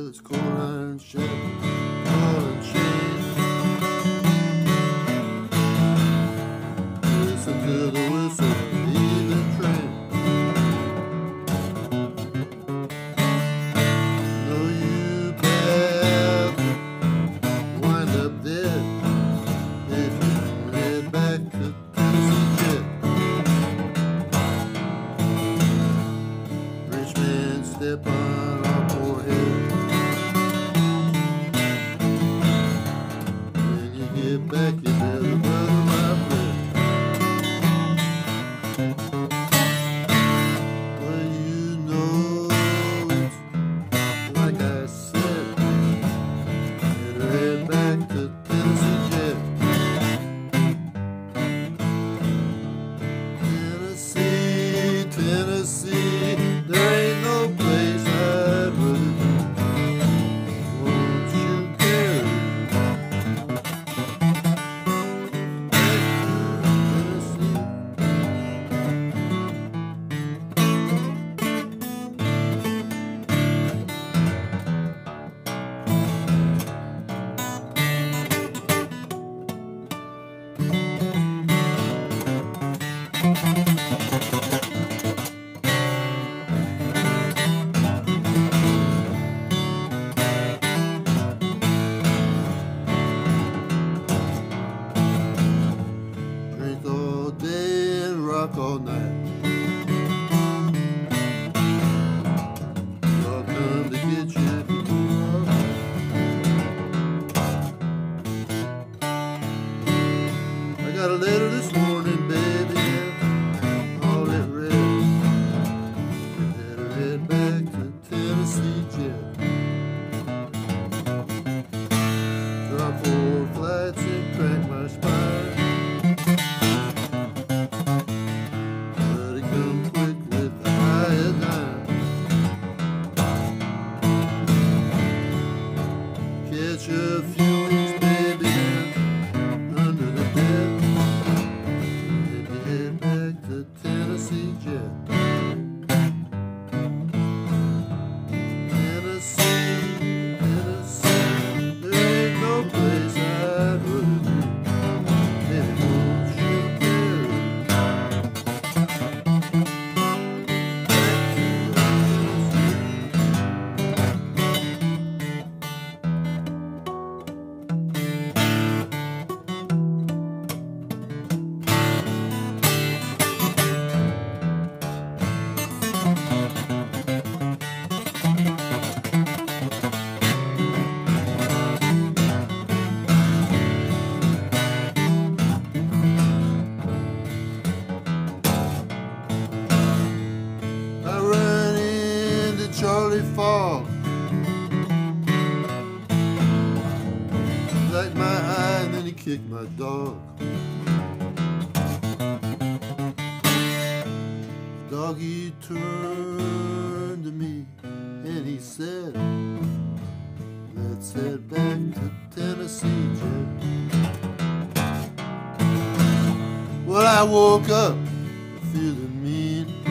till it's cold iron shut, ball and chain. Listen to the whistle of the evening train. Know you bad, wind up dead if you head back to Tennessee jet. Rich man step on our poor head. When you get back, you better butter my bread. Well, you know it's like I said, better head back to Tennessee jet. Tennessee, Tennessee, there ain't no place I'd rather be. Won't you carry me back to Tennessee? Drink all day and rock all night. I'll come to get you if you want. I got a letter this morning, baby, and all it read. You better head back to Tennessee jet. Drop 4 flights and crack my spine. But it come quick with the iodine. Catch a few wings, baby, and under the bed. Then you head back to Tennessee jet. Tennessee, Tennessee, there ain't no place I'd rather be. Baby, won't you carry me back to I ran into Charlie Falk, blacked my eye and then he kicked my dog. Doggy turned to me and he said, let's head back to Tennessee jet. Well, I woke up feeling mean.